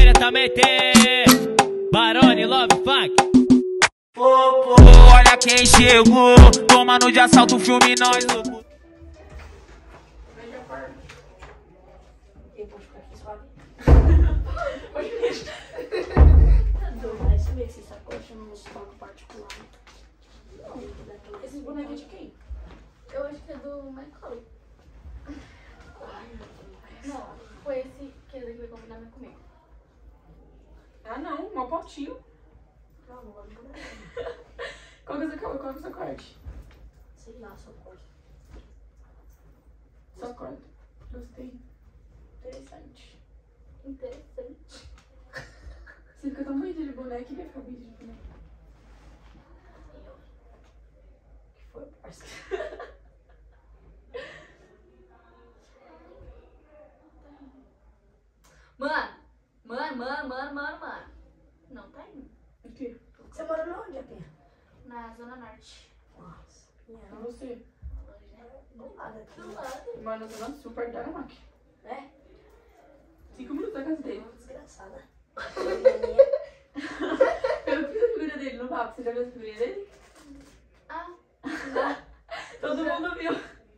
diretamente Barone Love Funk. Olha quem chegou, tomando de assalto o filme nós louco. Pode ficar aqui suave. Vai saber que esse sacote não é banco particular. Não, esse boneco é de quem? Eu acho que é do Michael. Não, foi esse que ele veio combinar comigo. Ah não, um potinho. Não, não vai mudar. Qual que é o seu corte? Sei lá, só corte. Só corte. Gostei. Interessante. Interessante. Você fica tão bonita de boneca, ele ia ficar bonita de boneca. Que foi, parça? Mano. Não tá indo. O quê? Você mora onde, Apinha? Na Zona Norte. Nossa, Pra Pinha, você. do lado aqui. Do lado. Eu moro na Zona Sul, perto da Aramac. É? 5 minutos da casa dele. Desgraçada. Eu fiz a figurinha dele no papo. Você já viu a figurinha dele? Ah, Todo mundo viu.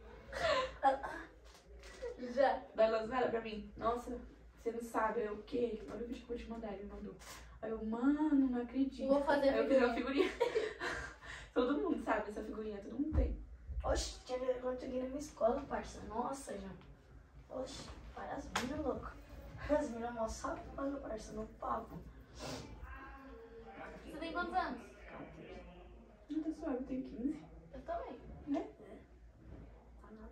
já. Daí ela olha pra mim. Nossa, você não sabe. É o quê? Olha o vídeo que eu vou te mandar. Ele mandou. Aí eu, mano, não acredito. Vou fazer Aí eu fiz uma figurinha. Todo mundo sabe essa figurinha. Todo mundo tem. Oxe, tinha quando eu cheguei na minha escola, parça. Nossa, já. Oxe, várias minas, louco. As minas mó sapando, parça, no papo. Você tem quantos anos? Não tá suave, eu tenho 15. Eu também. Né? Tá nada.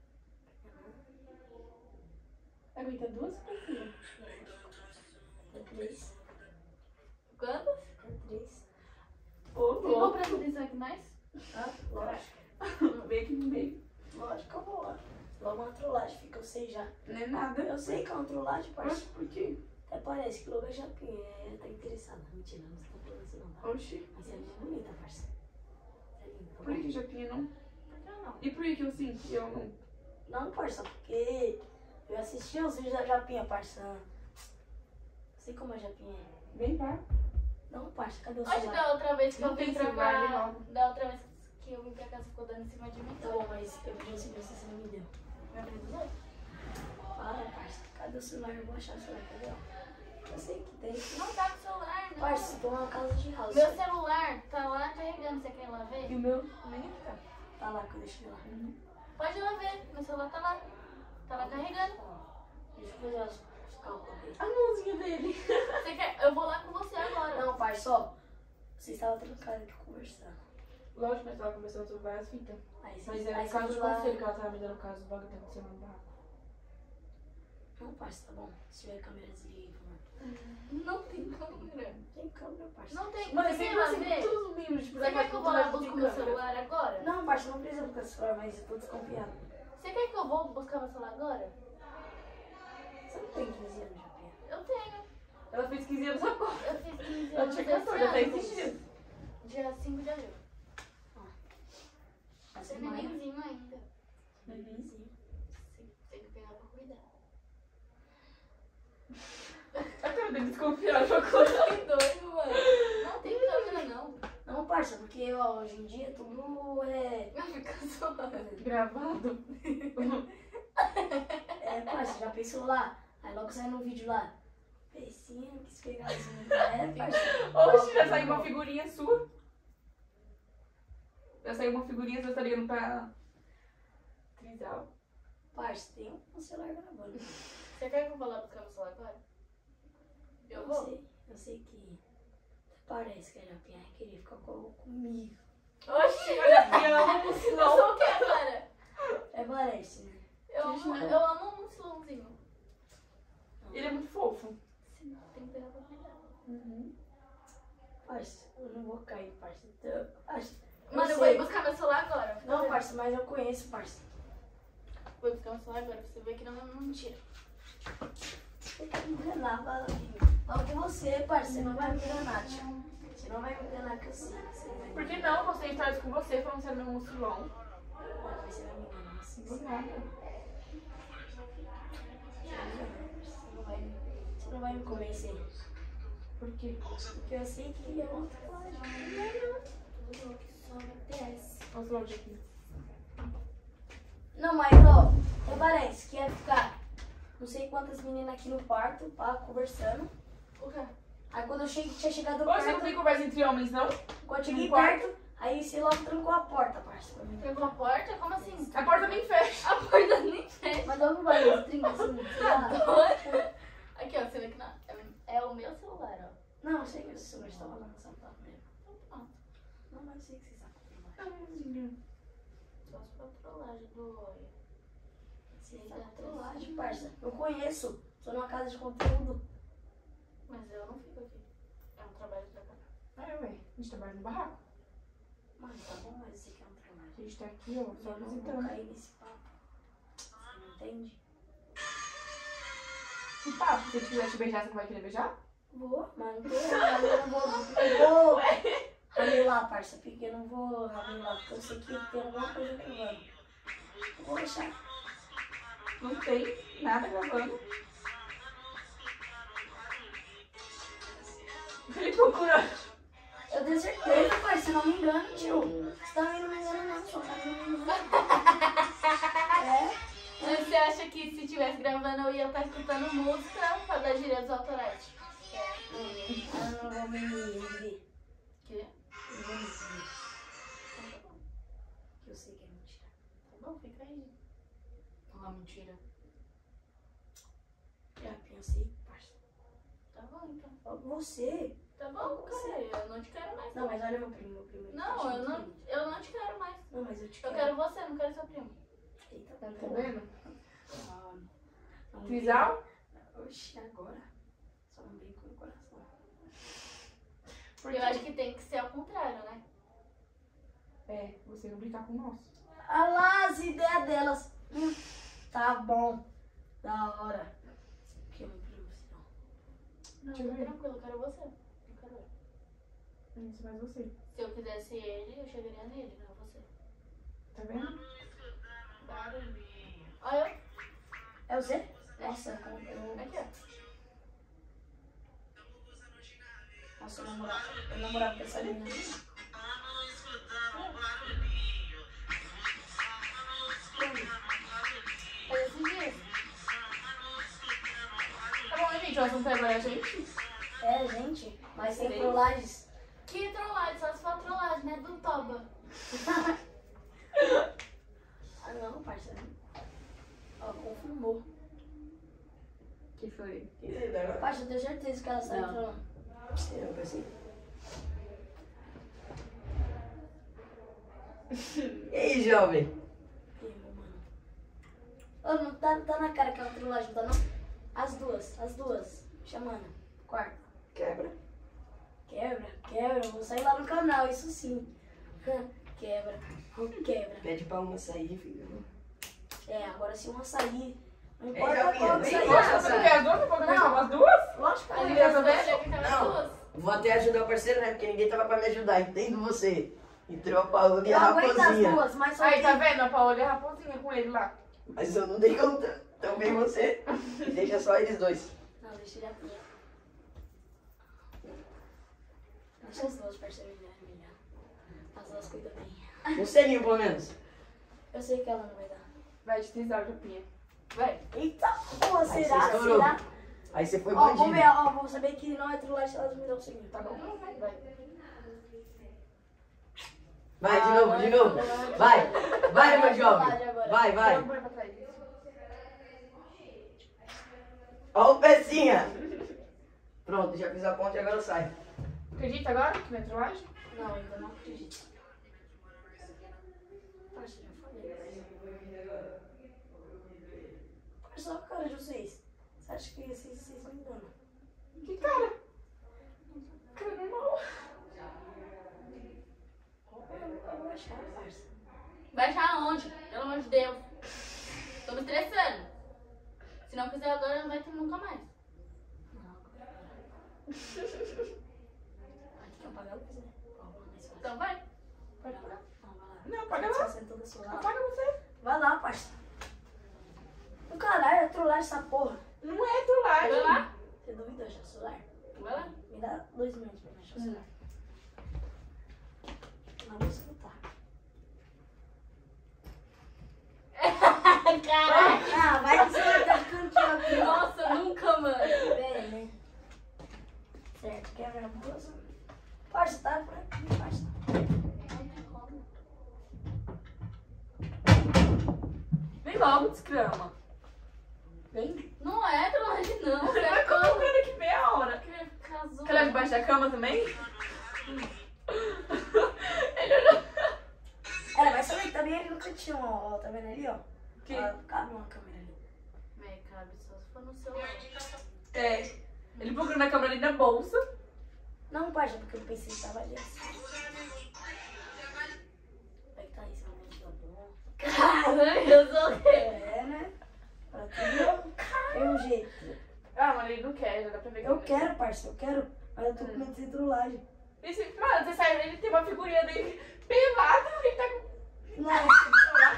Aguenta 2 coisinhas. É 3. Quantos? É 3. Ô, Você vou louco. prestar atenção aqui mais? Ah, lógico. Vem aqui no meio. Lógico que eu vou. Logo uma trollagem, fica, eu sei já. Não é nada. Eu sei que é uma trollagem, Oxe, parça. por quê? Até parece que logo é Japinha, tá interessada. Mentira, não está falando isso não, tá? Oxi. Mas você é muito bonita, parça. Você é linda, tá Por bom? que Japinha não? Por que não? E por que eu sim? Eu não? Não, parça, porque eu assisti os vídeos da Japinha, parça. Sei como a Japinha é. Vem cá. Não, parça, cadê o Acho que celular? da outra vez que Não eu vim tem pra celular, cá. não. Da outra vez que eu vim pra cá, você ficou dando em cima de mim. Tá bom, mas eu pedi assim pra você não me deu. Meu Deus. Para, parça, cadê o celular? Eu vou achar o celular, cadê? Eu sei que tem. Não tá com o celular, não. Parça, tô numa casa de house. Meu celular tá lá carregando, você quer ir lá ver? E o meu nem tá. Tá lá que eu deixei lá. Pode ir lá ver, meu celular tá lá. Tá lá carregando. Deixa eu fazer os cálculos dele. A mãozinha dele. Você quer? Eu vou lá com você agora. Não, parça, ó. Vocês estavam trancados aqui conversando. Lógico, nós tava conversando sobre várias fitas. Aí Mas vocês era aí o caso vocês de lá. conselho que ela tava me dando o caso do bagulho que tá acontecendo no barraco. Não, parça, tá bom. Se tiver câmera, desliga aí, por favor. Não tem câmera. Tem câmera, parça. Não tem. Mas Você quer ir sempre lá assim, ver? todos os membros de Você quer que eu vou lá buscar meu celular agora? Não, parça, não precisa buscar celular, mas eu tô desconfiado. Você quer que eu vou buscar meu celular agora? Você não tem 15 anos, Japinha? Eu tenho. Ela fez 15 anos agora. Eu fiz 15 Ela anos tinha esse 14, até ano. esses dias. Dia 5 de abril. Você Você é é maio. nenenzinho ainda. Nenenzinho. Tem que pegar pra cuidar. A cara dele desconfiar, jogou. Que doido, mano. Não tem câmera, não. Não, parça, porque ó, hoje em dia tudo é. Vai ficar suave. Gravado. É, parça, já pensou lá? Aí logo sai no vídeo lá. Peicinho, quis pegar as minhas. É, parça. Oxe, já saiu uma figurinha sua. Já saiu uma figurinha, você tá ligando pra Trisal. Parça, tem um celular gravando. Você quer que eu vá lá buscar meu celular agora? Eu vou? Eu sei que parece que a Japinha queria ficar comigo. Oxi, Eu amo o eu Silão. sou o que agora? É, parece, né? Eu amo um silãozinho. Ele é muito fofo. Sim, tem que pegar pra cuidar. Parça, eu não vou cair, parça. Então, parça, Mano, eu sei. vou ir buscar meu celular agora. Não, parça, mas eu conheço, parça. Vou buscar meu celular agora pra você ver que não é mentira. Você quer me enganar, Valentim? Logo que você, parça, você não vai me enganar, tia. Você não vai me enganar que eu sei que você vai me Por que enganar. não? Você histórias com você falando que você é meu mucilão. Não, mas você vai me enganar assim. Do nada. Você não vai me Você não vai me convencer. Por quê? Porque eu sei que é uma trollagem. Tudo que sobe desce. Vamos logo aqui. Não, mas ó, parece que ia ficar não sei quantas meninas aqui no quarto, pá, conversando. O quê? Aí quando eu tinha chegado no Você não quarto, tem conversa entre homens, não? quando eu cheguei no quarto? perto, aí você logo trancou a porta, parça, pra mim. Trancou a porta? Como assim? A porta nem fecha. A porta nem fecha. Mas logo vai, eu trinco assim, sei lá. Aqui, ó, você vê que não. É o meu celular, ó. Não, eu sei que esse celular estava lá no sapato mesmo. Pronto. Não, mas eu sei que você sabe. Só se for trollagem do olho. Você sabe trollagem, parça. Eu conheço. Sou numa casa de conteúdo. Mas eu não fico aqui. É um trabalho pra cá. Ué, a gente trabalha no barraco. Mano, tá bom, mas você quer um trollagem. A gente tá aqui, ó, só Eu não vou visitando. cair nesse papo. Você não entende? Que papo? Se ele quiser te beijar, você não vai querer beijar? Vou, mas não tô. Eu não vou ramelar, parça. Porque eu não vou ramelar. Porque eu sei que tem alguma coisa gravando. Eu vou deixar. Não tem nada gravando. Ele procura. Eu tenho certeza, parça. Se não me engano, tio. Você também não me engana, não. Só tá me engano. É. Mas você acha que se estivesse gravando eu ia estar escutando música pra dar direitos autorais? Eu não vou me ver. Que? Eu vou me ver. Que eu sei que é mentira. Tá bom, fica aí. Uma mentira. Já pensei, parça. Tá bom, então. Ó, você. Tá bom, cara, eu não te quero mais. Não, mas olha meu primo, Não, eu não te quero mais. Não, mas eu te Eu quero. quero você, não quero seu primo. Eita, Tá vendo? Não, Trisal? Oxi, agora. Só não brinco no coração. Porque Eu acho que tem que ser ao contrário, né? É, você não brincar com nós. Ah lá, as ideias delas. Tá bom. Da hora. Que eu não primo, senão. Não, Deixa eu tá ver. tranquilo, eu quero você. Eu quero ele. Isso, mas você. Se eu quisesse ele, eu chegaria nele, não você. Tá vendo? Barulhinho. Olha eu. É você? Nossa, eu. Aqui, ó. Nossa, eu namorava com essa menina. Faz esses dias. Tá bom, gente, o assunto agora é a gente. É, gente. Mas sem trollagens. Que trollagem, só se for trollagem, né? Do Toba. Ah, não, parceiro. Ó, confirmou. Que foi? Parça, eu tenho certeza que ela sai Não. trolando. Eu pensei. E aí, jovem? Errou, mano. Ô, não tá na cara que ela trollagem, tá não? As duas. Chamando. Quarto. Quebra. Quebra. Eu vou sair lá no canal, isso sim. Quebra. Pede pra uma sair, filho. É, agora se uma sair. Não É, importa já vi, qual bem que sair. gosta, Você não quer as duas? Não pode começar com as duas? Lógico que Aí eu eu quero. vejo que tava Não. duas. Vou até ajudar o parceiro, né? Porque ninguém tava pra me ajudar. Entendo você. Entrou a Paola e Eu a aguento as Raposinha. duas, mas só Aí, que... tá vendo? A Paola e a Raposinha com ele lá. Mas eu não dei conta. Também você. E deixa só eles dois. Não, deixa ele aqui. Deixa as duas, parceiro, melhor. As duas cuidam bem. Um selinho, pelo menos. Eu sei que ela não vai dar. Vai te trisar, Japinha. Vai. Eita, porra, Aí será? você estourou. Será? Aí você foi Ó, vamos bandido. ver, ó, vou saber que não é trollagem se elas me dão o seguinte, tá bom? Vai. Vai, de novo. Vai, meu jovem. Vai. Põe pra trás. Ó o pecinha. Pronto, já fiz a ponte e agora sai. Acredita agora que não é trollagem? Não, ainda não acredito. Parça, já falei. Parça, olha a cara de vocês. Você acha que vocês me enganam? Que cara? Cara normal. Eu vou achar, parça. Baixar aonde? Pelo amor de Deus. Tô me estressando. Se não quiser agora, não vai ter nunca mais. Não, vai ter que apagar o quiser. Então vai. Pode pagar. Não, vai lá. Não, paga lá. Satisfação toda sua lá. Apaga você. Vai lá, parça. O caralho, é trollagem essa porra. Não é trollagem. Vai lá. Você duvidou? celular. Vai lá. Me dá 2 minutos pra mexer o celular. Vamos escutar. Caralho. Ah, vai que você tá ficando aqui, ó. Nossa, nunca, mano. Bem, né? Certo, quebra a bolsa. Parça, tá por aqui, parça. Vem logo, desgrama. Vem. Não é, tá longe não. Você vai colocando aqui meia hora. Casou. Quer olhar debaixo da cama também? Ele olhou. É, mas também tá bem ali no cantinho, ó. Tá vendo ali, ó? Que? Cabe uma câmera ali. Véi, cabe só se for no celular. É. Ele procurou na câmera ali na bolsa. Não, parça, porque eu pensei que tava ali assim. Vai que tá aí, seu amigo tá bom. Caralho, eu sou... É, né? Pra tudo tem um jeito. Ah, mas ele não quer, já dá pra ver que Eu ele quero, parça, eu quero. Mas eu tô com medo de ser trollagem. Mano, você sai, ele tem uma figurinha dele pelado, ele tá com... Nossa.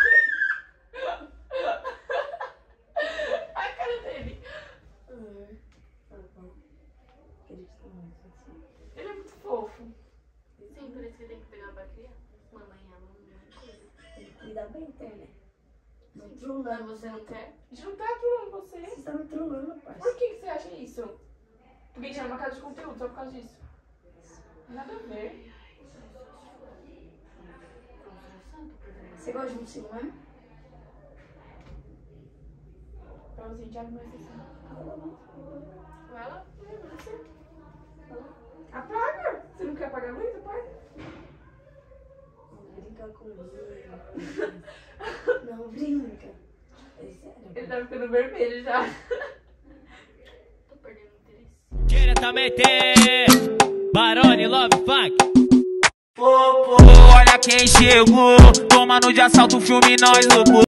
a cara dele. Ele é muito fofo. Sim, por isso que tem que pegar pra criar. Mamãe ama muito coisa. Ele cuida bem, então, né? Não Mas trollando. você não quer? A gente não tá trolando você. Você tá me trollando, parça. Por que você acha isso? Porque a gente era uma casa de conteúdo só por causa disso. Nada a ver. Você gosta de um ciúme? Pra você, já não é assim. Vai lá. Apaga! Você não quer apagar a luz? Apaga. Não brinca comigo. Não brinca. É sério. Ele tá ficando vermelho já. Tô perdendo interesse. Diretamente, Barone Love Funk. Olha quem chegou, tomando de assalto o filme nós louco.